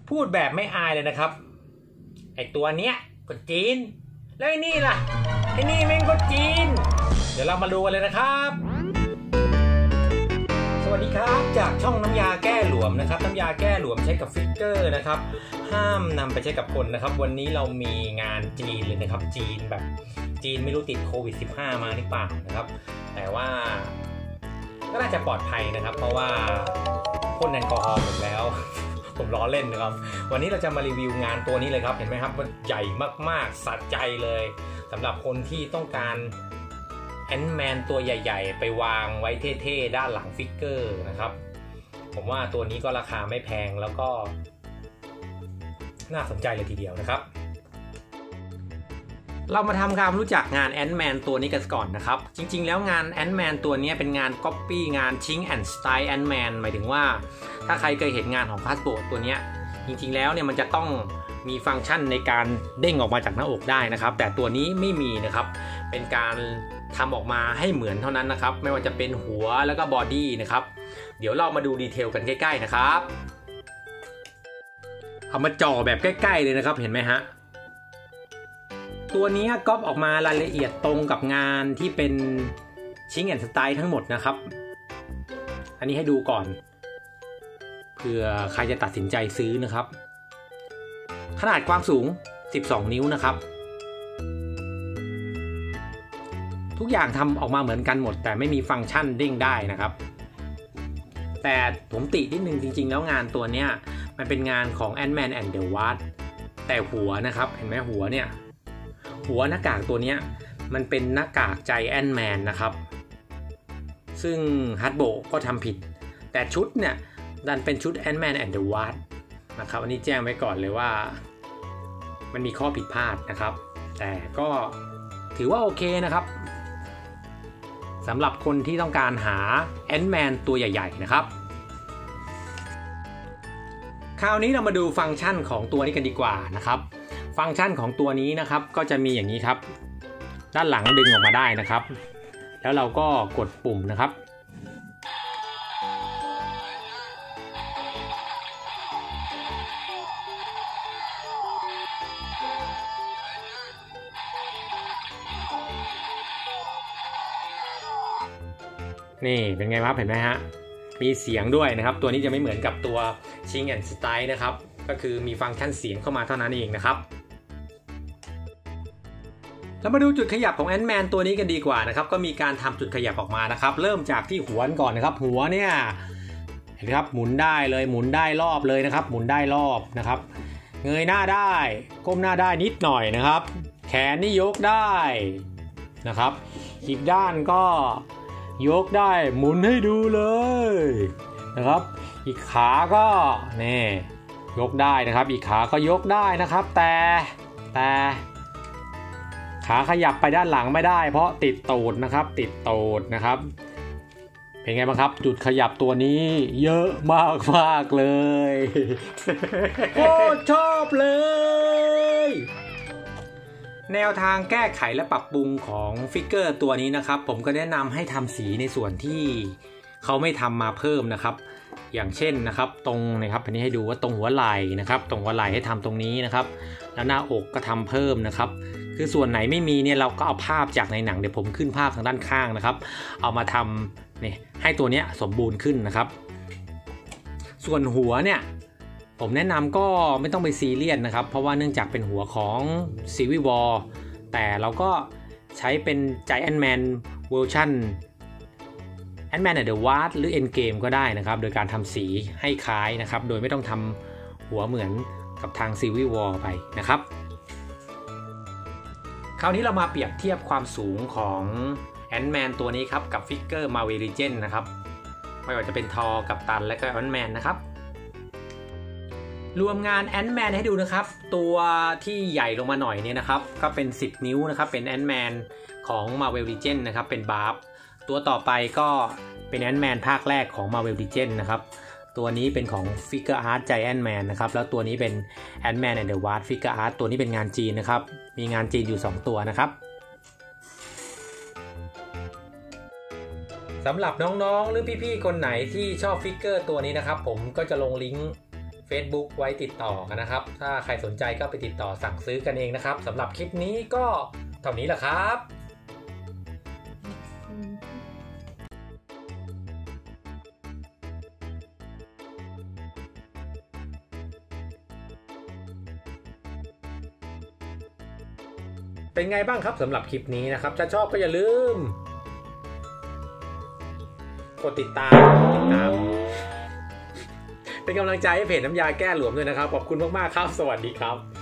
พูดแบบไม่อายเลยนะครับไอตัวเนี้ยก็จีนแล้วไอ้นี่ล่ะไอ้นี่แม่งก็จีนเดี๋ยวเรามาดูกันเลยนะครับสวัสดีครับจากช่องน้ำยาแก้หลวมนะครับน้ำยาแก้หลวมใช้กับฟิกเกอร์นะครับห้ามนำไปใช้กับคนนะครับวันนี้เรามีงานจีนเลยนะครับจีนแบบจีนไม่รู้ติดโควิด -15 มาหรือเปล่านะครับแต่ว่าก็น่าจะปลอดภัยนะครับเพราะว่าพ่นแอลกอฮอล์หมดแล้วผมล้อเล่นนะครับวันนี้เราจะมารีวิวงานตัวนี้เลยครับเห็นไหมครับมันใหญ่มากๆสะใจเลยสำหรับคนที่ต้องการแอนด์แมนตัวใหญ่ๆไปวางไว้เท่ๆด้านหลังฟิกเกอร์นะครับผมว่าตัวนี้ก็ราคาไม่แพงแล้วก็น่าสนใจเลยทีเดียวนะครับเรามาทำความรู้จักงานแอนด์แมนตัวนี้กันก่อนนะครับจริงๆแล้วงานแอนด์แมนตัวนี้เป็นงานก๊อปปี้งานชิงแอนด์สไตล์แอนด์แมนหมายถึงว่าถ้าใครเคยเห็นงานของพาสโบตัวนี้จริงๆแล้วเนี่ยมันจะต้องมีฟังก์ชันในการเด้งออกมาจากหน้าอกได้นะครับแต่ตัวนี้ไม่มีนะครับเป็นการทำออกมาให้เหมือนเท่านั้นนะครับไม่ว่าจะเป็นหัวแล้วก็บอดี้นะครับเดี๋ยวเรามาดูดีเทลกันใกล้ๆนะครับเอามาจ่อแบบใกล้ๆเลยนะครับเห็นไหมฮะตัวนี้ก๊อปออกมารายละเอียดตรงกับงานที่เป็นชิงแอนด์สไตล์ทั้งหมดนะครับอันนี้ให้ดูก่อนเผื่อใครจะตัดสินใจซื้อนะครับขนาดความสูง12นิ้วนะครับทุกอย่างทำออกมาเหมือนกันหมดแต่ไม่มีฟังก์ชันเด้งได้นะครับแต่ผมตินิดนึงจริงๆแล้วงานตัวเนี้ยมันเป็นงานของ Ant-Man and the Wasp แต่หัวนะครับเห็นไหมหัวเนี่ยหัวหน้ากากตัวนี้มันเป็นหน้ากากใจแอนท์แมนนะครับซึ่งฮัตโบก็ทำผิดแต่ชุดเนี่ยดันเป็นชุด Ant-Man and the Wasp นะครับอันนี้แจ้งไว้ก่อนเลยว่ามันมีข้อผิดพลาดนะครับแต่ก็ถือว่าโอเคนะครับสำหรับคนที่ต้องการหา Ant-Man ตัวใหญ่ๆนะครับคราวนี้เรามาดูฟังก์ชันของตัวนี้กันดีกว่านะครับฟังก์ชันของตัวนี้นะครับก็จะมีอย่างนี้ครับด้านหลังดึงออกมาได้นะครับแล้วเราก็กดปุ่มนะครับนี่เป็นไงครับเห็นไหมฮะมีเสียงด้วยนะครับตัวนี้จะไม่เหมือนกับตัวชิงแอนด์สไตล์นะครับก็คือมีฟังก์ชันเสียงเข้ามาเท่านั้นเองนะครับเรามาดูจุดขยับของแอนท์แมนตัวนี้กันดีกว่านะครับก็มีการทำจุดขยับออกมานะครับเริ่มจากที่หัวก่อนนะครับหัวเนี่ยเห็นไหมครับหมุนได้เลยหมุนได้รอบเลยนะครับหมุนได้รอบนะครับเงยหน้าได้ก้มหน้าได้นิดหน่อยนะครับแขนนี่ยกได้นะครับอีกด้านก็ยกได้หมุนให้ดูเลยนะครับอีกขาก็นี่ยกได้นะครับอีกขาก็ยกได้นะครับแต่ขาขยับไปด้านหลังไม่ได้เพราะติดตูดนะครับติดตูดนะครับเป็นไงบ้างครับจุดขยับตัวนี้เยอะมากเลยโคตรชอบเลยแนวทางแก้ไขและปรับปรุงของฟิกเกอร์ตัวนี้นะครับผมก็แนะนำให้ทำสีในส่วนที่เขาไม่ทำมาเพิ่มนะครับอย่างเช่นนะครับตรงนะครับอันนี้ให้ดูว่าตรงหัวไหล่นะครับตรงหัวไหล่ให้ทำตรงนี้นะครับแล้วหน้าอกก็ทำเพิ่มนะครับคือส่วนไหนไม่มีเนี่ยเราก็เอาภาพจากในหนังเดี๋ยวผมขึ้นภาพทางด้านข้างนะครับเอามาทำนี่ให้ตัวนี้สมบูรณ์ขึ้นนะครับส่วนหัวเนี่ยผมแนะนำก็ไม่ต้องไปซีเรียสนะครับเพราะว่าเนื่องจากเป็นหัวของ Civil War แต่เราก็ใช้เป็น Giant Man Version Ant-Man and the Wasp หรือ Endgame ก็ได้นะครับโดยการทำสีให้คล้ายนะครับโดยไม่ต้องทำหัวเหมือนกับทาง Civil War ไปนะครับคราวนี้เรามาเปรียบเทียบความสูงของ Ant-Man ตัวนี้ครับกับฟิกเกอร์ Marvel Legends นะครับไม่ว่าจะเป็นทอร์กัปตันและก็ Ant-Man นะครับรวมงาน Ant-Man ให้ดูนะครับตัวที่ใหญ่ลงมาหน่อยเนี่ยนะครับก็เป็น10นิ้วนะครับเป็น Ant-Man ของ Marvel Legends นะครับเป็นบาร์ฟตัวต่อไปก็เป็น Ant-Man ภาคแรกของ Marvel Legends นะครับตัวนี้เป็นของ Figure Art Giant Man นะครับแล้วตัวนี้เป็น Ant-Man and the Wasp Figure Art ตัวนี้เป็นงานจีนนะครับมีงานจีนอยู่2ตัวนะครับสำหรับน้องๆหรือพี่ๆคนไหนที่ชอบฟิกเกอร์ตัวนี้นะครับผมก็จะลงลิงก์ Facebook ไว้ติดต่อกันนะครับถ้าใครสนใจก็ไปติดต่อสั่งซื้อกันเองนะครับสำหรับคลิปนี้ก็เท่านี้แหละครับเป็นไงบ้างครับสำหรับคลิปนี้นะครับถ้าชอบก็อย่าลืมกดติดตามเป็นกำลังใจให้เพจน้ำยาแก้หลวมด้วยนะครับขอบคุณมากๆครับสวัสดีครับ